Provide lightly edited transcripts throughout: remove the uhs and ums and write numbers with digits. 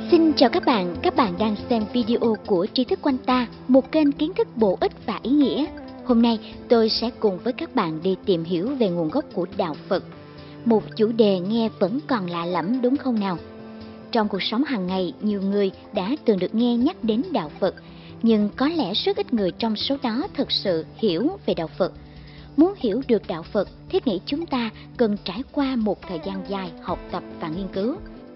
Xin chào các bạn đang xem video của Tri Thức Quanh Ta, một kênh kiến thức bổ ích và ý nghĩa. Hôm nay tôi sẽ cùng với các bạn đi tìm hiểu về nguồn gốc của đạo Phật. Một chủ đề nghe vẫn còn lạ lẫm đúng không nào? Trong cuộc sống hàng ngày, nhiều người đã từng được nghe nhắc đến đạo Phật, nhưng có lẽ rất ít người trong số đó thực sự hiểu về đạo Phật. Muốn hiểu được đạo Phật, thiết nghĩ chúng ta cần trải qua một thời gian dài học tập và nghiên cứu.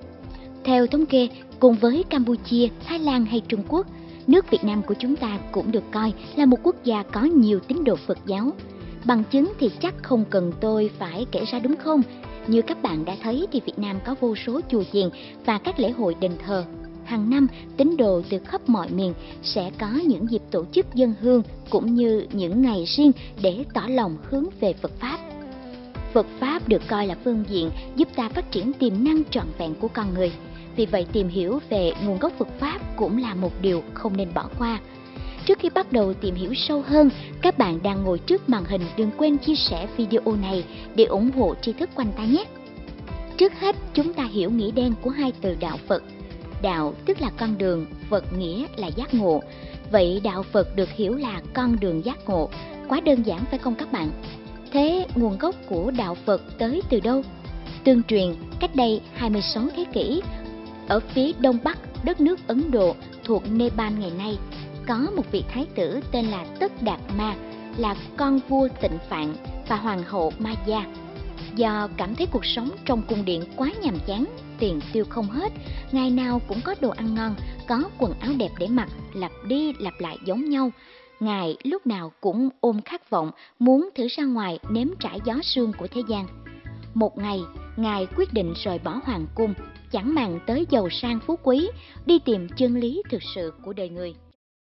Theo thống kê, cùng với Campuchia, Thái Lan hay Trung Quốc, nước Việt Nam của chúng ta cũng được coi là một quốc gia có nhiều tín đồ Phật giáo. Bằng chứng thì chắc không cần tôi phải kể ra đúng không? Như các bạn đã thấy thì Việt Nam có vô số chùa chiền và các lễ hội đền thờ. Hàng năm, tín đồ từ khắp mọi miền sẽ có những dịp tổ chức dâng hương cũng như những ngày riêng để tỏ lòng hướng về Phật Pháp. Phật Pháp được coi là phương diện giúp ta phát triển tiềm năng trọn vẹn của con người. Vì vậy, tìm hiểu về nguồn gốc Phật Pháp cũng là một điều không nên bỏ qua. Trước khi bắt đầu tìm hiểu sâu hơn, các bạn đang ngồi trước màn hình đừng quên chia sẻ video này để ủng hộ Tri Thức Quanh Ta nhé. Trước hết, chúng ta hiểu nghĩa đen của hai từ đạo Phật. Đạo tức là con đường, Phật nghĩa là giác ngộ. Vậy đạo Phật được hiểu là con đường giác ngộ. Quá đơn giản phải không các bạn? Thế nguồn gốc của đạo Phật tới từ đâu? Tương truyền, cách đây 26 thế kỷ, ở phía đông bắc đất nước Ấn Độ thuộc Nepal ngày nay, có một vị thái tử tên là Tất Đạt Ma, là con vua Tịnh Phạn và hoàng hậu Maya. Do cảm thấy cuộc sống trong cung điện quá nhàm chán, tiền tiêu không hết, ngày nào cũng có đồ ăn ngon, có quần áo đẹp để mặc, lặp đi lặp lại giống nhau. Ngài lúc nào cũng ôm khát vọng muốn thử ra ngoài nếm trải gió sương của thế gian. Một ngày, Ngài quyết định rời bỏ hoàng cung, chẳng màng tới giàu sang phú quý, đi tìm chân lý thực sự của đời người.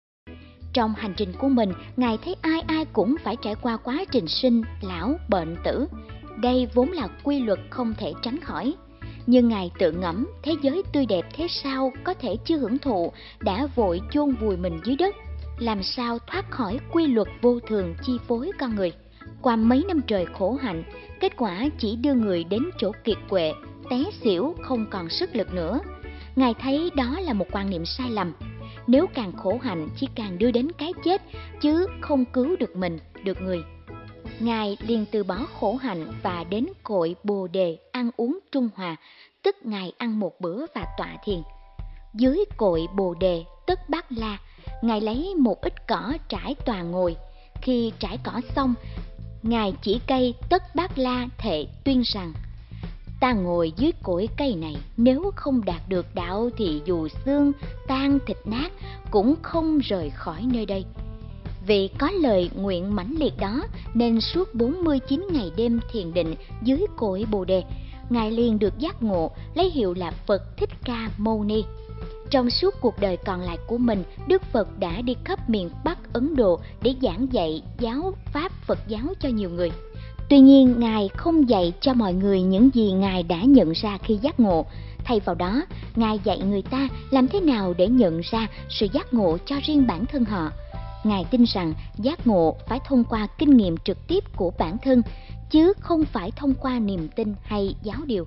Trong hành trình của mình, Ngài thấy ai ai cũng phải trải qua quá trình sinh, lão, bệnh, tử. Đây vốn là quy luật không thể tránh khỏi. Nhưng Ngài tự ngẫm, thế giới tươi đẹp thế sao có thể chưa hưởng thụ, đã vội chôn vùi mình dưới đất. Làm sao thoát khỏi quy luật vô thường chi phối con người. Qua mấy năm trời khổ hạnh, kết quả chỉ đưa người đến chỗ kiệt quệ, té xỉu không còn sức lực nữa. Ngài thấy đó là một quan niệm sai lầm. Nếu càng khổ hạnh chỉ càng đưa đến cái chết, chứ không cứu được mình, được người. Ngài liền từ bỏ khổ hạnh và đến cội Bồ Đề ăn uống trung hòa, tức Ngài ăn một bữa và tọa thiền. Dưới cội Bồ Đề Tất Bát La, Ngài lấy một ít cỏ trải tòa ngồi. Khi trải cỏ xong, Ngài chỉ cây Tất Bát La thệ tuyên rằng: ta ngồi dưới cội cây này, nếu không đạt được đạo thì dù xương tan thịt nát cũng không rời khỏi nơi đây. Vì có lời nguyện mãnh liệt đó nên suốt 49 ngày đêm thiền định dưới cội Bồ Đề, Ngài liền được giác ngộ, lấy hiệu là Phật Thích Ca Mâu Ni. Trong suốt cuộc đời còn lại của mình, Đức Phật đã đi khắp miền Bắc Ấn Độ để giảng dạy giáo pháp Phật giáo cho nhiều người. Tuy nhiên, Ngài không dạy cho mọi người những gì Ngài đã nhận ra khi giác ngộ. Thay vào đó, Ngài dạy người ta làm thế nào để nhận ra sự giác ngộ cho riêng bản thân họ. Ngài tin rằng giác ngộ phải thông qua kinh nghiệm trực tiếp của bản thân, chứ không phải thông qua niềm tin hay giáo điều.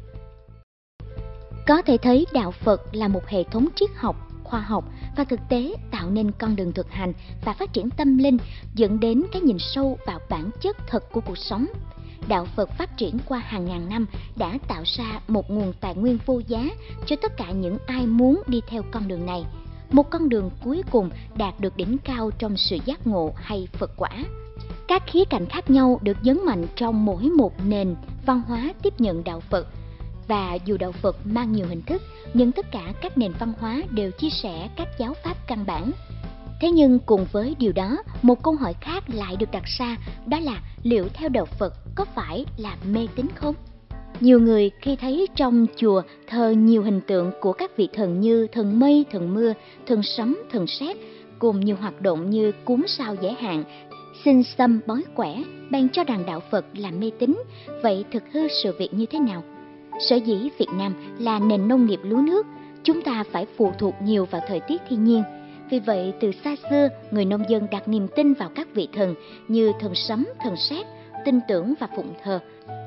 Có thể thấy đạo Phật là một hệ thống triết học, khoa học và thực tế tạo nên con đường thực hành và phát triển tâm linh, dẫn đến cái nhìn sâu vào bản chất thật của cuộc sống. Đạo Phật phát triển qua hàng ngàn năm đã tạo ra một nguồn tài nguyên vô giá cho tất cả những ai muốn đi theo con đường này. Một con đường cuối cùng đạt được đỉnh cao trong sự giác ngộ hay Phật quả. Các khía cạnh khác nhau được nhấn mạnh trong mỗi một nền văn hóa tiếp nhận đạo Phật. Và dù đạo Phật mang nhiều hình thức, nhưng tất cả các nền văn hóa đều chia sẻ các giáo pháp căn bản. Thế nhưng cùng với điều đó, một câu hỏi khác lại được đặt ra, đó là liệu theo đạo Phật có phải là mê tín không? Nhiều người khi thấy trong chùa thờ nhiều hình tượng của các vị thần như thần mây, thần mưa, thần sấm, thần sét, cùng nhiều hoạt động như cúng sao giải hạn, xin xăm bói quẻ, bèn cho rằng đạo Phật là mê tín. Vậy thực hư sự việc như thế nào? Sở dĩ Việt Nam là nền nông nghiệp lúa nước, chúng ta phải phụ thuộc nhiều vào thời tiết thiên nhiên. Vì vậy, từ xa xưa, người nông dân đặt niềm tin vào các vị thần như thần sấm, thần sét, tin tưởng và phụng thờ.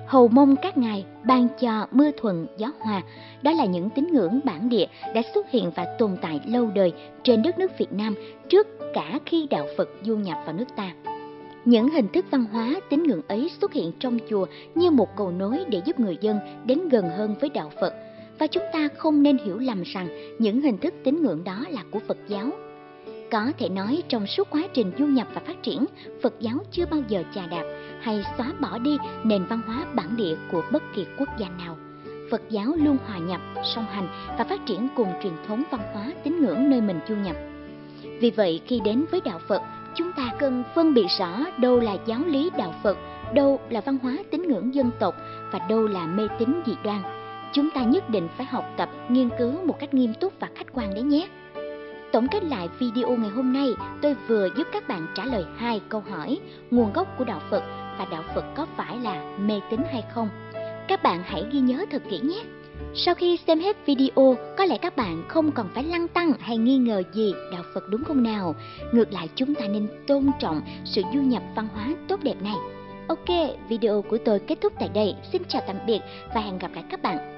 hầu mong các ngài ban cho mưa thuận gió hòa. Đó là những tín ngưỡng bản địa đã xuất hiện và tồn tại lâu đời trên đất nước Việt Nam trước cả khi đạo Phật du nhập vào nước ta. Những hình thức văn hóa tín ngưỡng ấy xuất hiện trong chùa như một cầu nối để giúp người dân đến gần hơn với đạo Phật. Và chúng ta không nên hiểu lầm rằng những hình thức tín ngưỡng đó là của Phật giáo. Có thể nói trong suốt quá trình du nhập và phát triển, Phật giáo chưa bao giờ chà đạp hay xóa bỏ đi nền văn hóa bản địa của bất kỳ quốc gia nào. Phật giáo luôn hòa nhập, song hành và phát triển cùng truyền thống văn hóa tín ngưỡng nơi mình du nhập. Vì vậy, khi đến với đạo Phật, chúng ta cần phân biệt rõ đâu là giáo lý đạo Phật, đâu là văn hóa tín ngưỡng dân tộc và đâu là mê tín dị đoan. Chúng ta nhất định phải học tập, nghiên cứu một cách nghiêm túc và khách quan đấy nhé. Tổng kết lại video ngày hôm nay, tôi vừa giúp các bạn trả lời 2 câu hỏi: nguồn gốc của đạo Phật và đạo Phật có phải là mê tín hay không? Các bạn hãy ghi nhớ thật kỹ nhé. Sau khi xem hết video, có lẽ các bạn không còn phải lăn tăn hay nghi ngờ gì đạo Phật đúng không nào? Ngược lại, chúng ta nên tôn trọng sự du nhập văn hóa tốt đẹp này. Ok, video của tôi kết thúc tại đây. Xin chào tạm biệt và hẹn gặp lại các bạn